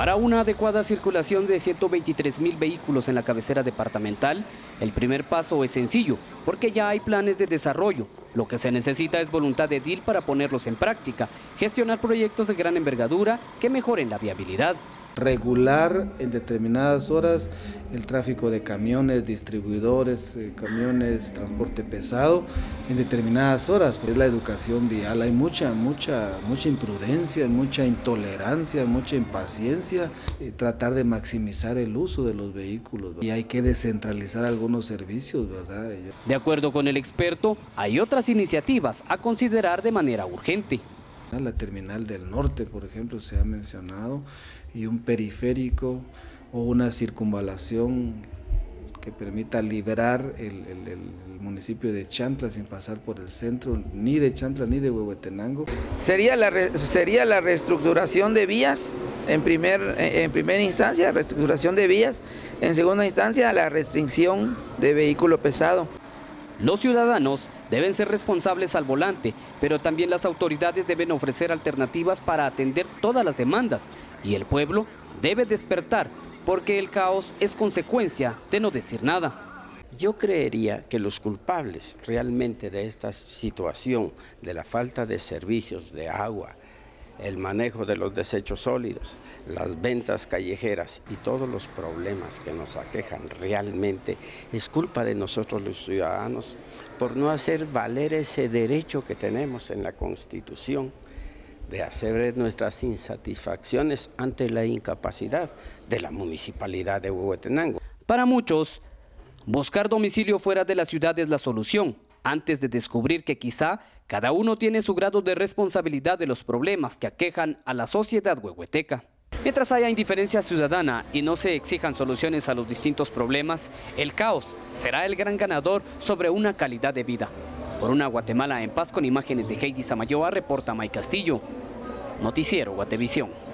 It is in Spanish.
Para una adecuada circulación de 123.000 vehículos en la cabecera departamental, el primer paso es sencillo, porque ya hay planes de desarrollo. Lo que se necesita es voluntad de edil para ponerlos en práctica, gestionar proyectos de gran envergadura que mejoren la viabilidad. Regular en determinadas horas el tráfico de camiones, distribuidores, camiones, transporte pesado en determinadas horas. Es la educación vial, hay mucha imprudencia, mucha intolerancia, mucha impaciencia, tratar de maximizar el uso de los vehículos y hay que descentralizar algunos servicios, ¿verdad? De acuerdo con el experto, hay otras iniciativas a considerar de manera urgente. La terminal del norte, por ejemplo, se ha mencionado, y un periférico o una circunvalación que permita liberar el municipio de Chantla sin pasar por el centro, ni de Chantla ni de Huehuetenango. Sería la reestructuración de vías, en primera instancia, reestructuración de vías, en segunda instancia, la restricción de vehículo pesado. Los ciudadanos deben ser responsables al volante, pero también las autoridades deben ofrecer alternativas para atender todas las demandas y el pueblo debe despertar porque el caos es consecuencia de no decir nada. Yo creería que los culpables realmente de esta situación, de la falta de servicios de agua, el manejo de los desechos sólidos, las ventas callejeras y todos los problemas que nos aquejan realmente, es culpa de nosotros los ciudadanos por no hacer valer ese derecho que tenemos en la Constitución de hacer nuestras insatisfacciones ante la incapacidad de la Municipalidad de Huehuetenango. Para muchos, buscar domicilio fuera de la ciudad es la solución, antes de descubrir que quizá cada uno tiene su grado de responsabilidad de los problemas que aquejan a la sociedad huehueteca. Mientras haya indiferencia ciudadana y no se exijan soluciones a los distintos problemas, el caos será el gran ganador sobre una calidad de vida. Por una Guatemala en paz, con imágenes de Heidi Samayoa, reporta May Castillo. Noticiero Guatevisión.